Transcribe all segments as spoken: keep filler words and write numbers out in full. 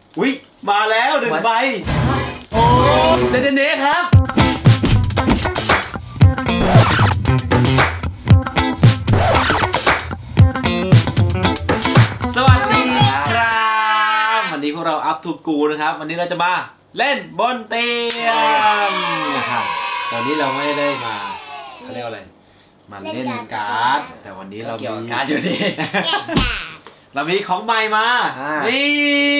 อุ้ยมาแล้วหนึ่งใบโอ้เดนเน่ครับสวัสดีครับวันนี้พวกเราอัพทูกูนะครับวันนี้เราจะมาเล่นบนเตียงนะครับตอนนี้เราไม่ได้มาเขาเรียกว่าอะไรมาเล่นการ์ดแต่วันนี้เรามีการ์ดอยู่ดีเรามีของใหม่มานี่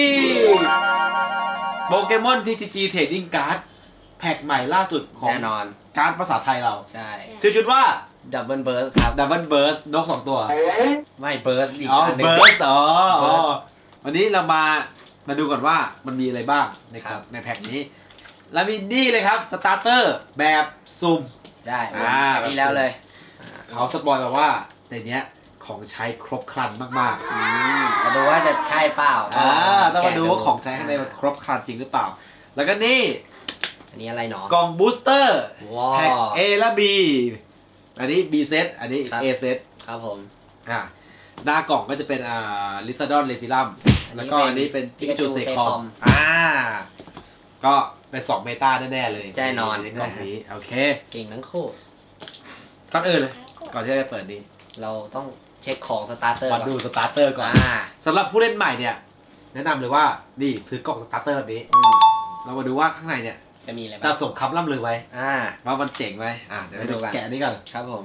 โปเกมอน ที จี จี Trading Card แพ็กใหม่ล่าสุดของแน่นอนการ์ดภาษาไทยเราใช่ชื่อชุดว่าดับเบิลเบิร์สครับดับเบิลเบิร์สนกสองตัวไม่เบิร์สอีกอ๋อเบิร์สอ๋อวันนี้เรามามาดูก่อนว่ามันมีอะไรบ้างในครับในแพ็กนี้แล้วมีนี่เลยครับสตาร์เตอร์แบบซุ่มได้แบบนี้แล้วเลยเขาสปอยมาว่าในเนี้ยของใช้ครบครันมากๆมาดูว่าจะใช่เปล่าอ่าต้องมาดูว่าของใช้ข้างในมันครบครันจริงหรือเปล่าแล้วก็นี่อันนี้อะไรเนาะกล่องบูสเตอร์แพ็ก A และ B อันนี้ B เซตอันนี้ A เซตครับผมอ่าหน้ากล่องก็จะเป็นอ่าลิซาดอนเลซิลัมแล้วก็อันนี้เป็นพิกาจูเซคอมอ่าก็เป็นสองเมตาแน่ๆเลยแน่นอนในกล่องนี้โอเคเก่งทั้งคู่ก่อนอื่นเลยก่อนที่จะเปิดนี้เราต้องเช็คของสตาร์เตอร์มาดูสตาร์เตอร์ก่อนสำหรับผู้เล่นใหม่เนี่ยแนะนำเลยว่านี่ซื้อกล่องสตาร์เตอร์แบบนี้เรามาดูว่าข้างในเนี่ยจะมีอะไรจะส่งคำล่ำลือไว้อ่าว่ามันเจ๋งไหมอ่าเดี๋ยวไปดูแกะนี้ก่อนครับผม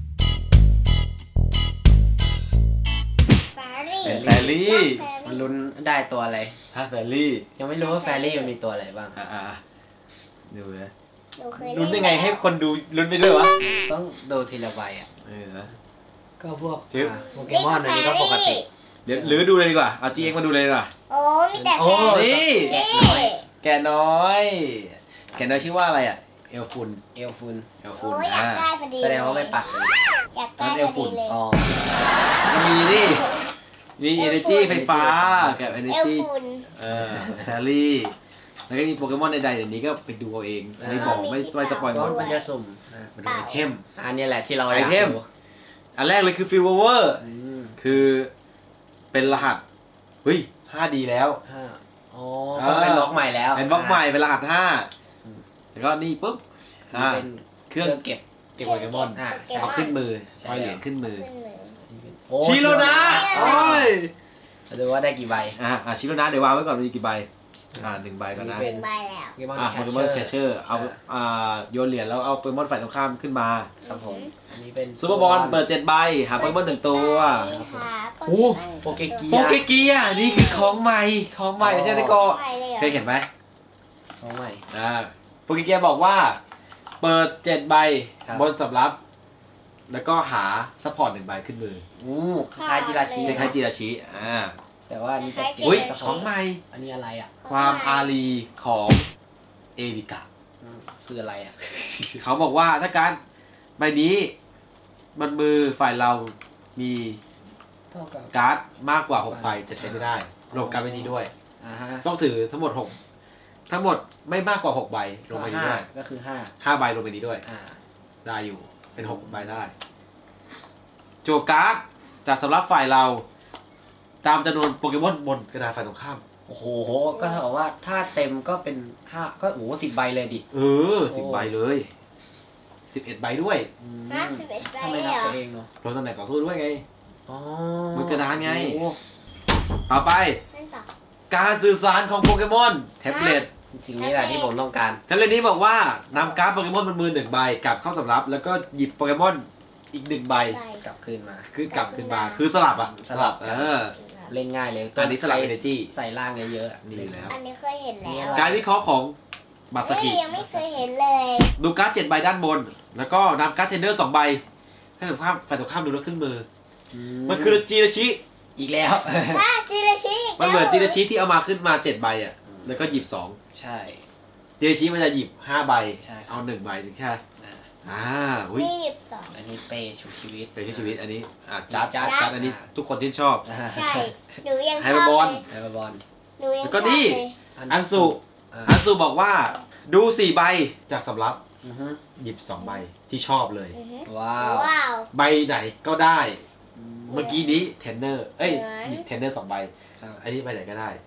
เป็นแฟรี่มันลุ้นได้ตัวอะไรถ้าแฟรี่ยังไม่รู้ว่าแฟรี่มันมีตัวอะไรบ้างอ่าดูนะลุ้นยังไงให้คนดูลุ้นไปด้วยวะต้องดูทีละใบอ่ะเออก็พวกโปเกมอนอันนี้ก็ปกติเดี๋ยวหรือดูเลยดีกว่าเอาจีเอ็กมาดูเลยดีกว่าโอ้มีแต่แฟรี่แกน้อยแกน้อยชื่อว่าอะไรอ่ะเอลฟุนเอลฟุนเอลฟุนอ่าแสดงว่าไม่ปัดอยากได้เอลฟุนอ๋อมีนี่มี energy ไฟฟ้ากับ energy เออแฟรี่แล้วก็มีโปเกมอนใดๆเดี๋ยวนี้ก็ไปดูเอาเองไม่บอกไม่ไม่สปอยล์หมดมันจะสุ่มมันเป็นไอเทมอันนี้แหละที่เราไอเทมอันแรกเลยคือฟิลเวอร์คือเป็นรหัสเฮ้ย ห้าดี แล้วอ๋อเป็นบล็อกใหม่แล้วเป็นบล็อกใหม่เป็นรหัสห้าแล้วก็นี่ปุ๊บเป็นเครื่องเก็บเก็บโปเกมอนเอาขึ้นมือปล่อยเหรียญขึ้นมือชิโรนะโอ้ยดูว่าได้กี่ใบอ่าอ่าชิโรนะเดี๋ยววางไว้ก่อนมีกี่ใบอ่าหนึ่งใบก่อนนะเป็นใบแล้วอ่าโปเกมอนแคชเชอร์เอาอ่าโยนเหรียญแล้วเอาโปเกมอนฝ่ายตรงข้ามขึ้นมาครับผมอันนี้เป็นซูเปอร์บอลเปิดเจ็ดใบหาโปเกมอนหนึ่งตัวโอ้โปเกเกียโปเกเกียนี่คือของใหม่ของใหม่ใช่ไหมก็เคยเห็นไหมของใหม่อ่าโปเกเกียบอกว่าเปิดเจ็ดใบบนสำรับแล้วก็หาซัพพอร์ตหนึ่งใบขึ้นมืออู้คล้ายจิราชิคล้ายจิราชิอ่าแต่ว่านี่จะอุ้ยของใหม่อันนี้อะไรอ่ะความอารีของเอริกาคืออะไรอ่ะเขาบอกว่าถ้าการใบนี้บนมือฝ่ายเรามีการ์ดมากกว่าหกใบจะใช้ไม่ได้รวมการ์ดใบนี้ด้วยต้องถือทั้งหมดหกทั้งหมดไม่มากกว่าหกใบลงไปนี้ด้วยก็คือห้าห้าใบลงไปนี้ด้วยได้อยู่เป็นหกใบได้โจการ์ดจากสำหรับฝ่ายเราตามจำนวนโปเกมอนบนกระดาษฝ่ายตรงข้ามโอ้โหก็เท่ากับว่าถ้าเต็มก็เป็นห้าก็โอ้โหสิบใบเลยดิเออสิบใบเลยสิบเอ็ดใบด้วยสิบเอ็ดใบทำไมนับตัวเองเนาะลงตำแหน่งต่อสู้ด้วยไงอ๋อมันกระดานไงต่อไปการสื่อสารของโปเกมอนแท็บเล็ตสิ่งนี้แหละที่ผมต้องการแท็บเล็ตนี้บอกว่านำการ์ดโปเกมอนบนมือหนึ่งใบกลับเข้าสำรับแล้วก็หยิบโปเกมอนอีกหนึ่งใบกลับคืนมาคือกลับคืนมาคือสลับอ่ะสลับเออเล่นง่ายเลยอันนี้สลับ energy ใส่ล่างเยอะๆดีแล้วอันนี้เคยเห็นแล้วการวิเคราะห์ของมาสกิยังไม่เคยเห็นเลยดูการ์ดเจ็ดใบด้านบนแล้วก็นำการ์ดเทนเดอร์สองใบให้ฝ่ายตรงข้ามฝ่ายตรงข้ามดูแล้วขึ้นมือมันคือจีราชิอีกแล้วจีราชิมันเหมือนจีราชิที่เอามาขึ้นมาเจ็ดใบอ่ะแล้วก็หยิบสองใช่จีราชิมันจะหยิบห้าใบเอาหนึ่งใบถึงแค่อ่าอุ้ยอันนี้เปย์ชูชีวิตเปย์ชูชีวิตอันนี้อ่าจัดจัดจัดอันนี้ทุกคนที่ชอบใช่หนูยังชอบไฮบอลไฮบอลแล้วก็นี่อันสุอันสุบอกว่าดูสี่ใบจากสำรับหยิบสองใบที่ชอบเลยว้าวใบไหนก็ได้เมื่อกี้นี้เทนเนอร์เอ้ยหยิบเทนเนอร์สองใบอันนี้ใบไหนก็ได้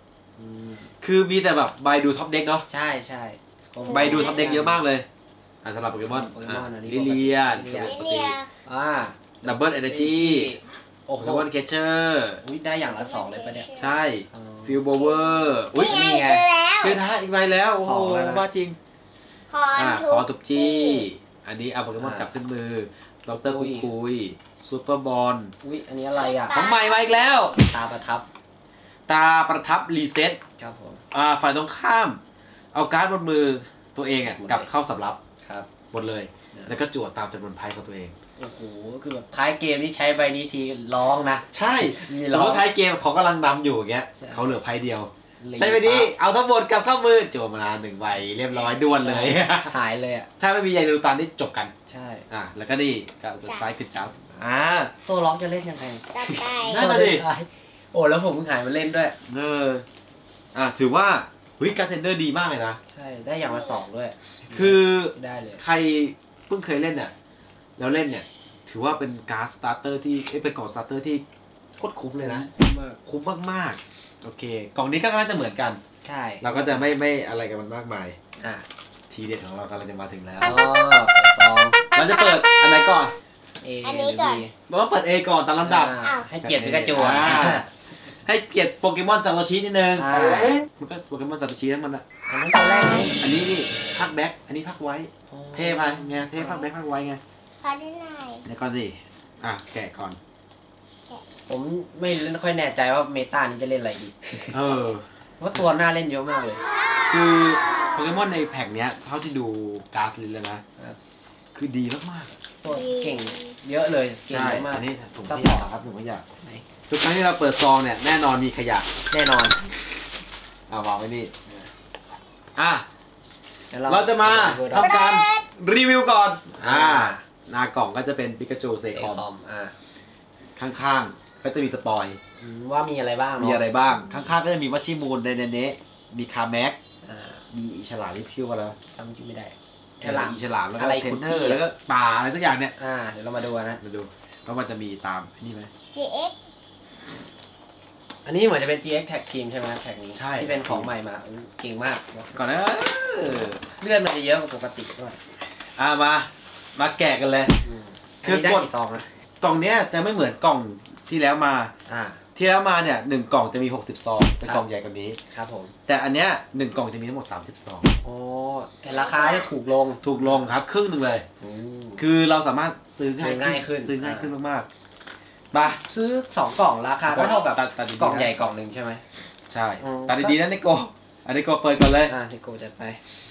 อืมคือมีแต่แบบใบดูท็อปเด็กเนาะใช่ใช่ใบดูท็อปเด็กเยอะมากเลยอ่ะสำหรับโปเกมอนโปเกมอนอันนี้ลิเลียลิเลียลิเลียอ่าดับเบิลเอเนจีโอ้โปโหเกมอนเคเชอร์อุ๊ยได้อย่างละสองเลยปะเนี่ยใช่อ๋อฟิลโบเวอร์อุ้ยนี่ไงนี่ไงเจอแล้วชื่อท้าอีกใบแล้วโอ้โหสองแล้วนะว่าจริงคอนอ่าทุคอตุบจี้ อันนี้เอาโปเกมอนอ่ากลับขึ้นมือดอกเตอรอุ้คุยยคุยซูเปอร์บอลอุ้ยอันนี้อะไรอ่ะของใหม่มาอีกแล้วตาประทับตาประทับรีเซ็ตครับผมอ่าฝ่ายตรงข้าม เอาการ์ดบนมือตัวเองอ่ะหมดเลยกลับเข้าสำรับครับหมดเลย แล้วก็จั่วตามจำนวนไพ่ของตัวเองโอ้โหคือแบบท้ายเกมนี่ใช้ใบนี้ทีร้องนะใช่มีสมร้มองติท้ายเกมเขากำลังนำอยู่อย่างเงี้ยใช่เขาเหลือไพ่เดียวลิงใช่ไปนี้เอาทั้งหมดกลับเข้ามือจั่วมาหนึ่งใบเรียบร้อยด่วนเลยหายเลยอ่ะถ้าไม่มียายดูตานนี่จบกันใช่อ่ะแล้วก็นี่ก็สุดท้ายคือจับอ่าโซ่ล็อกจะเล่นยังไงต่อไปนั่นน่ะดิใช่โอ้แล้วผมเพิ่งหายมาเล่นด้วยเอออ่ะถือว่าวิการเทนเดอร์ดีมากเลยนะใช่ได้อย่างละสองด้วยคือได้เลยใครเพิ่งเคยเล่นเนี่ยแล้วเล่นเนี่ย ถือว่าเป็นการ์ดสตาร์เตอร์ที่เอ้ยเป็นกล่องสตาร์เตอร์ที่โคตรคุ้มเลยนะมากคุ้มมากๆ โอเค กล่องนี้ก็น่าจะเหมือนกันใช่เราก็จะไม่ไม่อะไรกับมันมากมายอ่ะทีเด็ดของเรากำลังจะมาถึงแล้วอ๋อเปิดซองเราจะเปิดอันไหนก่อนเออันนี้ก่อนเราต้องเปิด A ก่อนตามลำดับอ่าให้เกียรติพิกาจูอ่าอ่ะให้เกียรติโปเกมอนซาโตชินิดนึงอ่ามันก็โปเกมอนซาโตชิทั้งมันอะอันนั้นตอนแรกนี่อันนี้นี่พักแบ็คอันนี้พักไว้ เท่ไปไงเท่พักแบ็คพักไว้ไงขอดูหน่อยเดี๋ยวก่อนสิอ่ะแกะก่อนผมไม่ค่อยแน่ใจว่าเมตานี้จะเล่นอะไรดีเออเพราะตัวหน้าเล่นเยอะมากเลยคือโปเกมอนในแพ็กเนี้ยเท่าที่ดูการ์ดลิสต์แล้วนะครับคือดีมากตัวเก่งเยอะเลยๆเก่งใช่เยอะมากอันนี้ถุงซัพขพยะอร์ตครับถุงขยะไหนทุกครั้งที่เราเปิดซองเนี่ยแน่นอนมีขยะแน่นอนเอาวางไว้นี่อ่ะดี๋ยวเราจะมาดูทำการรีวิวก่อนอ่าอ่าหน้ากล่องก็จะเป็นปิกาจูเซเซคคออมมอ่าข้างๆ ก็จะมีสปอยอืมว่ามีอะไรบ้างเนมีอะไรบ้าง ข้างๆ ก็จะมีวัชิมูนในเนเนะมีคาแม็กอ่ามีอีฉลามที่พิ้วมาแล้วจำชื่อไม่ได้เอออีฉลามแล้วก็อะไรเทรคุนณเนจี้อร์แล้วก็ป่าอะไรสักอย่างเนี่ยอ่าเดี๋ยวเรามาดูกันนะมาดูว่ามันจะมีตามอันนี่ไหมจีเอ็กซ์อันนี้เหมือนจะเป็น จี เอ็กซ์ Tag Team ใช่ไหมแท็กนี้ใช่ที่เป็นของใหม่มาอืมเก่งมากก่อนนะเออเลื่อนมันจะเยอะกว่าปกติด้วยอ่ะมา มาแกะกันเลยอืมคืออันนี้ได้กดกี่ซองนะกล่องเนี้ยจะไม่เหมือนกล่องที่แล้วมาอ่าที่แล้วมาเนี่ยหนึ่งกล่องจะมีหกสิบซองเป็นครับกล่องใหญ่กว่านี้ครับผมแต่อันเนี้ยหนึ่งกล่องจะมีทั้งหมดสามสิบซองโอ้แต่ราคาจะถูกลงถูกลงครับครึ่งหนึ่งเลยอืมคือเราสามารถซื้อซื้อง่ายขึ้นซื้อง่ายอ่าขึ้นมากๆมาซื้อสองกล่องราคาก็เท่ากับตัดตัดดีๆนะกล่องใหญ่กล่องหนึ่งใช่ไหมใช่อืมตัดดีๆนะนิโกอันนิโกเปิดก่อนเลยอ่าที่โกจัดไป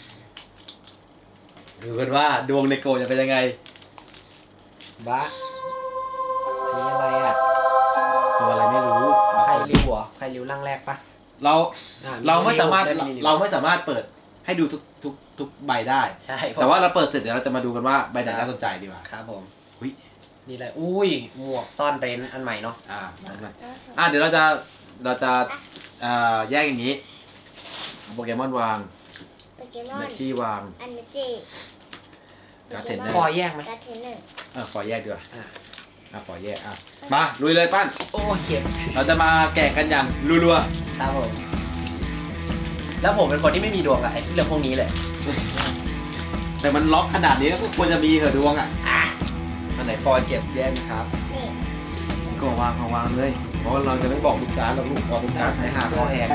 ดูกันว่าดวงนิโกจะเป็นยังไงบ้าอันนี้อะไรอ่ะตัวอะไรไม่รู้ใครริวเหรอใครริวร่างแรกปะเราอ่เราไม่สามารถได้เราริวเราไม่สามารถเปิดให้ดูทุกทุกทุกใบได้ใช่แต่ว่าเราเปิดเสร็จเดี๋ยวเราจะมาดูกันว่าใบไหนน่าสนใจดีกว่าครับผมอุ้ยนี่อะไรอุ้ยหมวกซ่อนเร้นอันใหม่เนาะอ่าไม่ไม่อ่าเดี๋ยวเราจะเราจะอ่าแยกอย่างนี้โปเกมอนวางโปเกมอเมนชี่วางอันเมจิการ์ดเทรนเนอร์คอแยกไหมการ์ดเทรนเนอร์อ่าฟอยแยกดีกว่าอ่าอ่าฟอยแยกอ่ะมาลุยเลยปั้นโอ้ยเจ็บเราจะมาแกะกันอย่างรัวครับผมแล้วผมเป็นคนที่ไม่มีดวงอะไอ้เรื่องพวกนี้เลยๆแต่มันล็อกขนาดนี้ก็ควรจะมีเหอะดวงอ่ะอันไหนฟอยเก็บแยกนะครับนี่ก็วางเอาวางเลยเพราะว่าเราจะไม่บอกทุกการเราลูกบอกทุกการใช้หาข้อแหก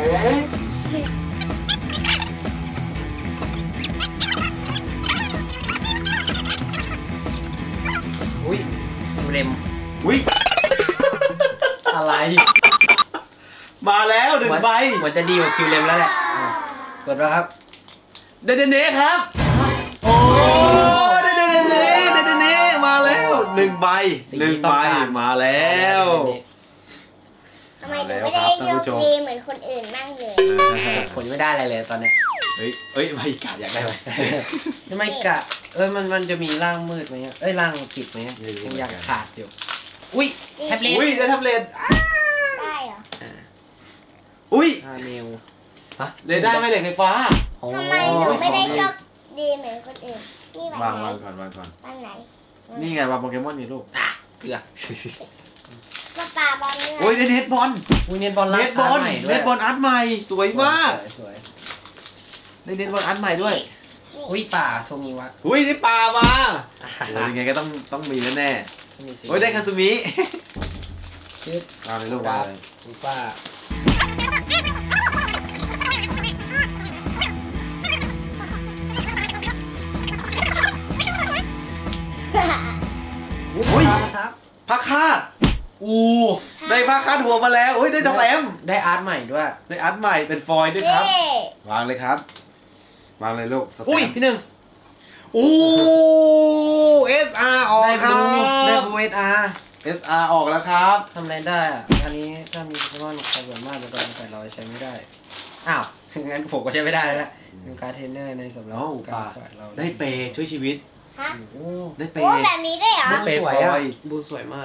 อุ้ยเรมอุ้ยอะไรมาแล้วหนึ่งใบเหมือนจะดีกว่าคิวเรมแล้วแหละอ่ะกดแล้วครับเดนเดเน่ครับ โอ้เดนเดเน่เดนเดเน่มาแล้วหนึ่งใบสิ่งหนึ่งที่ต้อใบงการมาแล้วทำไมถึงไม่ได้โชคดีเหมือนคนอื่นบ้างเลยผมยังไม่ได้อะไรเลยตอนเนี้ยเฮ้ยเฮ้ยใบกาดอยากได้ไหมทำไมกะเอ้ยมันมันจะมีร่างมืดไหมอะเอ้ยร่างปิดไหมอะไม่รู้ยังอยากเหมือนกันขาดอยู่อุ้ยแท็บเล็ตอุ้ยได้แท็บเล็ตได้เหรออ่าอุ้ยอ่าเมลฮะเรด้าร์ไม่เหล็กไฟฟ้าโอ้ทำไมหนูไม่ได้โชคดีเหมือนคนอื่น นี่วางไหนวางก่อนวางก่อนวางไหนนี่ไงวางโปเกมอนนี่ลูกอ่ะเกลือป้าป่าบอลเนี่ยโอ้ยได้เน็ตบอลอุ้ยเน็ตบอลเน็ตบอลใหม่ด้วยเน็ตบอลอัดใหม่สวยมากสวยได้เน็ตบอลอัดใหม่ด้วยๆอุ้ยป่าโทงิวะอุ้ยได้ปลามาโอ้ยยังไงก็ต้องต้องมีแน่ๆโอ้ยได้คาซูมิชื่อเอาเลยลูกมาเลยคุณป้าอุ้ยครับผ้าคาดอู้ได้ผ้าคาดหัวมาแล้วอุ้ยได้ตะแหลมได้อาร์ตใหม่ด้วยได้อัดใหม่เป็นฟอยล์ด้วยครับเย้วางเลยครับ วางเลยลูกสแตมป์อุ้ยพี่หนึ่งอู้ เอส อาร์ ออกได้คบรัลูได้บบลูเอสอาร์เอส อาร์ ออกแล้วครับทำอะไรได้อะอันนี้ถ้ามีโปเกมอนขบวนมากแต่แต่เราใช้ไม่ได้อ้าวถึงงั้นผมก็ใช้ไม่ได้แล้วแหละเป็นการเทรนเนอร์ในสำหรับเอ้าการป่าฝ่ายเราได้เปย์ช่วยชีวิตฮะโอ้ได้เปโอ้ย์แบบนี้ได้เหรอได้บูสวยอะเปย์ฟอยล์บูสวยมาก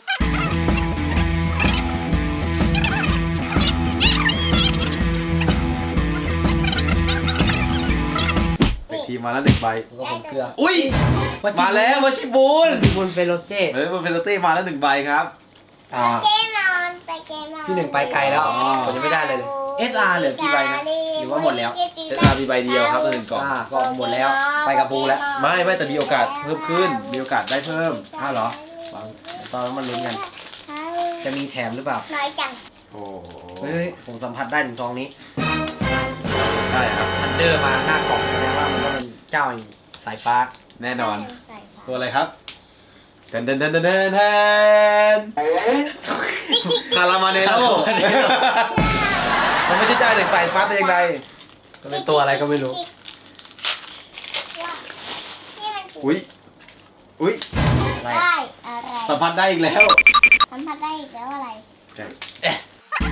เด็กทีมมาแล้วหนึ่งใบแล้วก็ผมเกลืออุ้ย มาแล้วมาชิบูนซิบุนเฟโรเซ่เฮ้ยมันเป็นโรเซ่มาแล้วหนึ่งใบครับอ่าเกมนอนไปเกมนอนพี่หนึ่งไปไกลแล้วอ๋อผมจะไม่ได้เลยเลย เอส อาร์ เหลือกี่ใบนะหรือว่าหมดแล้วเอส อาร์ มีใบเดียวครับตัวหนึ่งกล่องอ่าก็หมดแล้วไปกับบูแล้วไม่ไม่แต่มีโอกาสเพิ่มขึ้น มีโอกาสได้เพิ่มอ้าวเหรอ ตอนนั้นมันลุ้นกัน จะมีแถมหรือเปล่าน้อยจังโอ้โหเฮ้ยผมสัมผัสได้ถึงซองนี้ได้ครับทันเดอร์มาหน้ากล่องแสดงว่ามันก็เป็นเจ้าแห่งสายฟ้าแน่นอนใส่ฟ้าตัวอะไรครับเดนเดนเดนเดนเดนเดนคารามาเนโลมันไม่ใช่เจ้าเด็กไฟฟ้าแต่อย่างไรก็เป็นตัวอะไรก็ไม่รู้นี่มันคืออุ้ย อุ้ยอะไรได้อะไรสัมผัสได้อีกแล้วสัมผัสได้อีกแล้วอะไรเอ๊ะ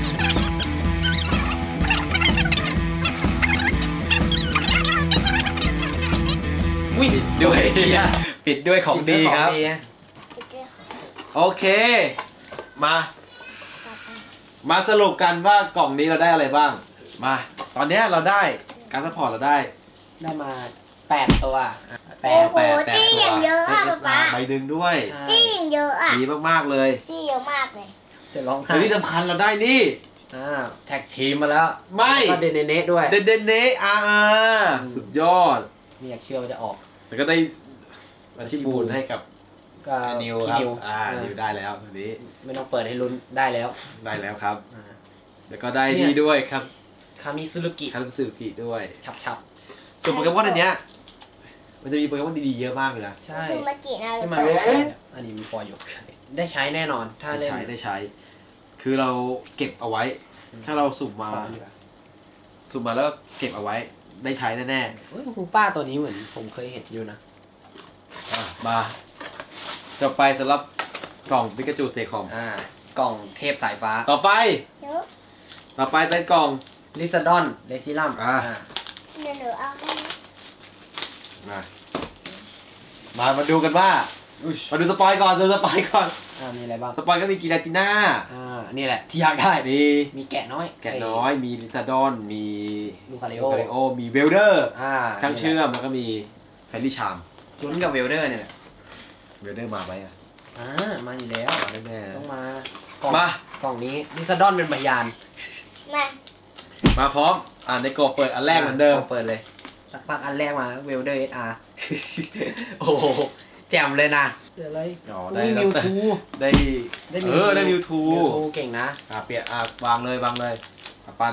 อุ้ยด้วยปิดด้วยของดีครับของนะไปเจอของโอเค มาต่อไปมาสรุปกันว่ากล่องนี้เราได้อะไรบ้าง มา ตอนนี้เราได้การซัพพอร์ตเราได้ได้มาแปดตัวแปโอ้ดโหจี้อย่างเยอะอะป๊าป๊าใบดึงด้วยจี้อย่างเยอะอะดีมากๆเลยจี้เยอะมากเลยจะร้องไห้แต่ที่สำคัญเราได้นี่อ่าแท็กทีมมาแล้วไม่แล้วก็เดนเนเน่ด้วยเดนเดนเนอาร์สุดยอดไม่อยากเชื่อว่าจะออกแล้วก็ได้มาชิบูนให้กับก็นิวพี่ครับนิวอ่าเออนิวได้แล้วตอนนี้ไม่ต้องเปิดให้ลุ้นได้แล้วได้แล้วครับอ่าแล้วก็ได้เนี่ยนี่ด้วยครับคามิซุรุกิคาร์บสึกิด้วยฉับฉับส่วนโปเกมอนอันเนี้ยมันจะมีโปเกมอนดีๆเยอะมากเลยนะใช่คือมากี่นาฬิที่กามันไม่ฟอยล์อันนี้มีฟอยล์อยู่ ได้ใช้แน่นอน ถ้าได้เล่นใช้ได้ใช้ คือเราเก็บเอาไว้ ถ้าเราสุ่มมาฟอยล์อยู่อะสุ่มมาแล้วเก็บเอาไว้ ได้ใช้แน่เฮ้ยคุณป้าตัวนี้เหมือนผมเคยเห็นอยู่นะๆอ่ะมาจบไปสำหรับกล่องปิกาจูเซคอมอ่ากล่องเทพสายฟ้าต่อไปเดี๋ยวต่อไปเป็นกล่องลิซาดอนเดซิลัมอ่าเดี๋ยวหนูเอาให้มา มามาดูกันว่า มาดูสปอยก่อนดูสปอยก่อนอ่ามีอะไรบ้างสปอยก็มีกีราติน่าอ่านี่แหละที่อยากได้มีมีแกะน้อยแกะน้อย มีลิซาดอน มีลูคาริโอโอคาริโอ มีเวลเดอร์อ่าช่างเชื่อม แล้วก็มีแฟรี่ชามลุ้นกับเวลเดอร์เนี่ยแหละเวลเดอร์มาไหมอ่ะอ่ามาอยู่แล้วมาแน่ต้องๆมา กล่องมากล่องนี้ลิซาดอนเป็นพยานมามาพร้อม อ่าในกบเปิดอันแรกเหมือนเดิมเปิดเลยสักพักอันแรกมาเวลเดอร์เอสอาร์ โอ้โหแจ่มเลยนะเดี๋ยวอะไรอ๋อได้นี่แล้วมิวทูได้ได้เออ ได้มิวทูมิวทูเก่งนะอ่ะเปียกอ่ะวางเลยวางเลยอ่ะปั้น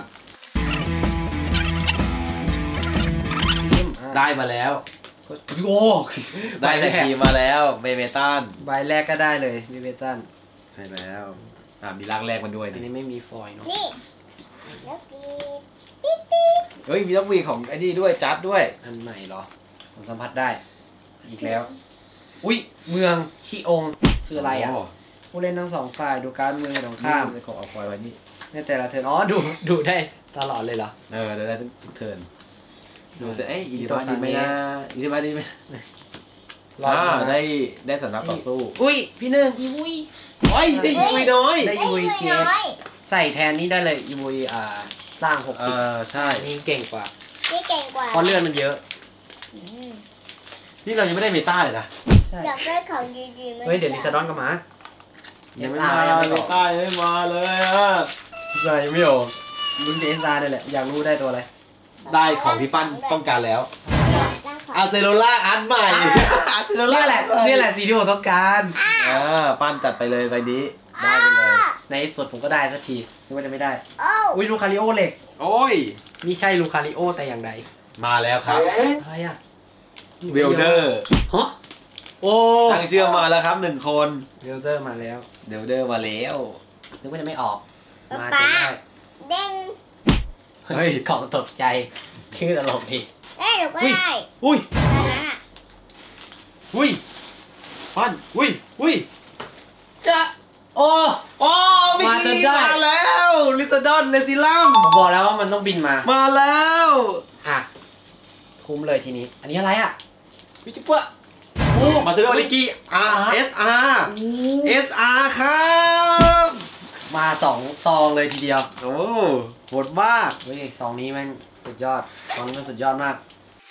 ทีมอ่ะได้มาแล้วโอ้ได้แต่ทีมมาแล้วเบเมตันใบแรกก็ได้เลยมิเวตันใช่แล้ว อ่ะมีร่างแรกมันด้วยอันดินี้ไม่มีฟอยล์เนาะนี่แล้วปีปี๊ดปี๊ดเฮ้ย มีต้องมีของไอ้นี่ด้วย จัดด้วยอันไหนเหรอ ผมสัมผัสได้ อีกแล้ว อุ้ยเมืองชิองคืออะไรอ่ะ ผู้เล่นทั้งสองฝ่ายดูการดเมืองตรงข้ามเป็นของเอาคอยไว้นี่ในแต่ละเทิร์นอ๋อดูดูได้ตลอดเลยเหรอเออได้ได้ทุกเทิร์นดูสิเอ้ยอีอีลิตัวบาดีไหมนี้นะอีลิบาดีไหมรออ่าดูนะได้ได้สำหรับต่อสู้อุ้ยพี่หนึ่งอีวุยโอ้ยได้อีวีน้อยได้ไอ้อีวุยยเจน้อยใส่แทนนี้ได้เลยอีวุยอ่าสร้างหกเอสิบอใช่นี่เก่งกว่านี่เก่งกว่าเพราะเลื่อนมันเยอะอืมนี่เรายังไม่ได้เมตาเลยนะใช่อยากได้ของดีๆไหมเฮ้ยเดี๋ยวลิซาดอนก็มายังไม่มาเบต้ายังไม่มาเลยอ่ะใช่ยังไม่ออกลุ้นเอสอาร์นี่แหละอยากรู้ได้ตัวอะไรได้ของที่ปั้นต้องการแล้วอาร์เซโลล่าอันใหม่อาร์เซโลล่านี่แหละนี่แหละสิ่งที่ผมต้องการอ่าปั้นจัดไปเลยใบนี้ได้ไปเลยในที่สุดผมก็ได้สักทีนึกว่าจะไม่ได้โอ้อุ้ยลูคาริโอเหล็กโอ้ยไม่ใช่ลูคาริโอแต่อย่างใดมาแล้วครับอะไรอ่ะเวลเดอร์ฮะโอ้ช่างเชื่อมมาแล้วครับหนึ่งคนเวลเดอร์มาแล้วเวลเดอร์มาแล้วนึกว่าจะไม่ออกมาจป๊านได้เด้งเฮ้ยของตกใจชื่อตลกดีเอ้ยหนูก็ได้อุ้ยตอนนั้นอะอุ้ยปั้นอุ้ยอุ้ยจะโอ้โอ้มิกมาจนกี้ได้มาแล้วลิซาดอนเลซิลัมผมบอกแล้วว่ามันต้องบินมามาแล้วอ่ะคุ้มเลยทีนี้ อันนี้อะไรอ่ะวิจิปะโอ้มาซื้อลิกกี้ R S R S R ครับมาสองซองเลยทีเดียวโอ้โหดมากเฮ้ยซองนี้มันสุดยอดซองนี้มันสุดยอดมาก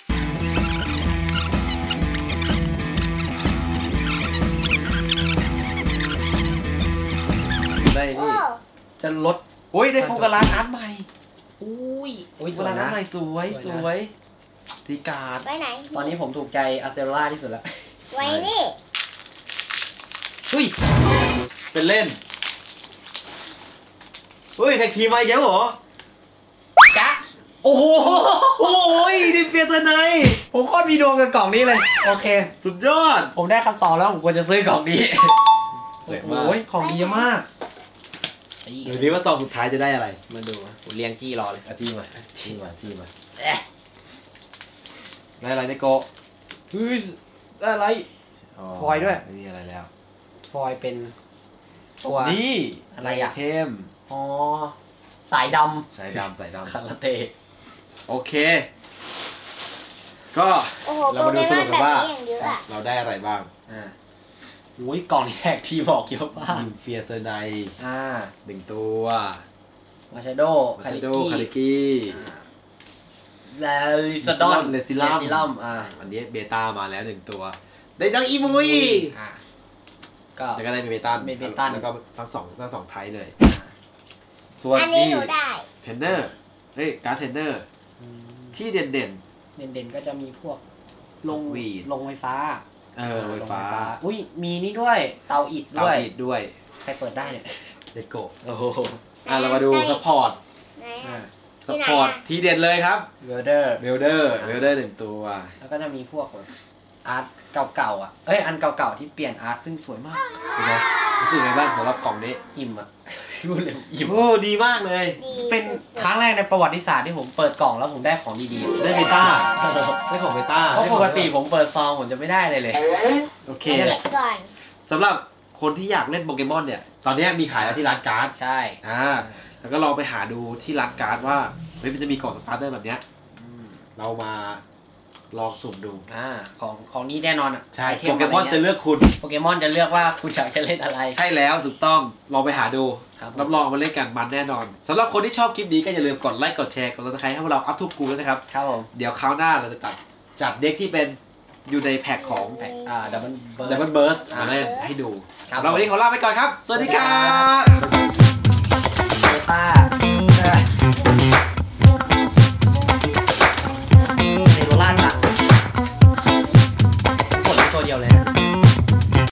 ได้โอ้นี่จะลดโอ้ยได้ฟูกาลานอาร์ตใหม่อุ้ยอุ้ยสฟูวยกาลานอานะร์ตใหม่สวยสสวยนะวยสีการ์ดไว้ไหนตอนนี้ผมถูกใจอาร์เซโลล่าที่สุดแล้วไว้นี่เฮ้ยเป็นเล่นเฮ้ยแท็กทีมมาอีกแล้วเหรอจ๊ะโอ้โหโอ้ยดิเฟียสไนผมโคตรมีดวงกับกล่องนี้เลย โอเคสุดยอดผมได้คำตอบแล้วผมควรจะซื้อกล่องนี้สวยมากโอ้ยของดีเยอะมากดูดิว่าซองสุดท้ายจะได้อะไรมาดูผมเรียงจี้รอเลยอาจี้มาจี้มาจี้มาเอ๊ะได้อะไรในโกะเฮ้ยได้อะไร ฟอยล์ด้วยไม่มีอะไรแล้วฟอยล์เป็นตัวนี่อะไรอะเข้มอ๋อสายดสายดำสายำดำคาราเต้โอเค ก็โอ้โหเราโปมาเกดูมสอรุนปแบกันบว่านี้อย่างเยอะอะเราได้อะไรบ้างอ่าอุ้ยกล่องนี้แท็กทีบอกเยอะมากยิมเฟียเซอร์ไนอ่าหนึ่งตัวมาชาโดมาคาชาริโดกี้คาริกี้และลิซาดอนเลซิลัมลัมอ่าอันนี้เบต้ามาแล้วหนึ่งตัว ได้ดังอีมุยอ่าก็แล้วก็ได้เบต้าเบต้าแล้วก็ทั้งสองทั้งสองไทยเลย ส่วนอันนี้นี่หนูได้เทรนเนอร์เฮ้ยการ์ดเทรนเนอร์ ที่เด่นเด่นๆก็จะมีพวกลงวีดลงไฟฟ้าๆ เออโรยฟ้าอุ้ยมีนี่ด้วยเตาอิฐเตาด้วยอีดด้วยใครเปิดได้เนี่ยเดโกะโอ้โหอ่ะเรามาดูซัพพอร์ตไหนอ่าอะซัพพอร์ตทีเด็ดเลยครับเวลเดอร์เวลเดอร์เวลเดอร์หนึ่งตัวแล้วก็จะมีพวกแบบอาร์ตเก่าๆอ่ะเอ้ยอันเก่าๆที่เปลี่ยนอาร์ตซึ่งสวยมากเป็นไงรู้สึกไงบ้างสำหรับกล่องนี้อิ่มอ่ะ พูดเลยอิ่มโอ้ดีมากเลยดีเป็นสุดครั้งแรกในประวัติศาสตร์ที่ผมเปิดกล่องแล้วผมได้ของดีๆได้เบต้าได้ของเบต้าเพราะปกติผมเปิดซองผมจะไม่ได้เลยเลยโอเคๆเก็บก่อนสำหรับคนที่อยากเล่นโปเกมอนเนี่ย ตอนนี้มีขายแล้วที่ร้านการ์ดใช่อ่าแล้วก็ลองไปหาดูที่ร้านการ์ดว่าเฮ้ยมันจะมีกล่องสตาร์เตอร์แบบเนี้ยอืมเรามาลองสุ่มดูอ่าของของนี้แน่นอนอ่ะใช่ไทโปเกมอนจะเลือกคุณโปเกมอนจะเลือกว่าคุณอยากจะเล่นอะไรใช่แล้วถูกต้องลองไปหาดูครับผมรับรองมาเล่นกันมันแน่นอนสำหรับคนที่ชอบคลิปนี้ก็อย่าลืมกดไลค์กดแชร์กดซับสไครต์ให้พวกเราอัพทุกกูด้วยนะครับครับผมเดี๋ยวคราวหน้าเราจะจัดจัดเด็กที่เป็นอยู่ในแพ็คของแพ็คอ่าดับเบิลเบิร์ Double Burst มาเล่นให้ดูครับสำหรับวันนี้ขอลาไปก่อนครับ สวัสดีครับครับ